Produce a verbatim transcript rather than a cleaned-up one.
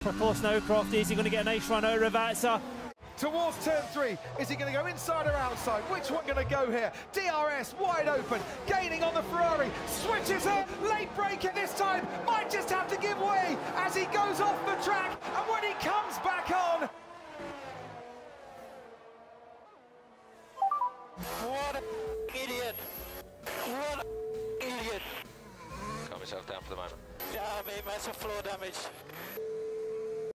For Paul Snowcroft, is he going to get an ace run over Ravazza? Towards turn three, is he going to go inside or outside? Which one going to go here? D R S wide open, gaining on the Ferrari, switches her, late braking this time, might just have to give way as he goes off the track, and when he comes back on... What an idiot! What an idiot! Calm yourself down for the moment. Yeah, I mean, massive floor damage.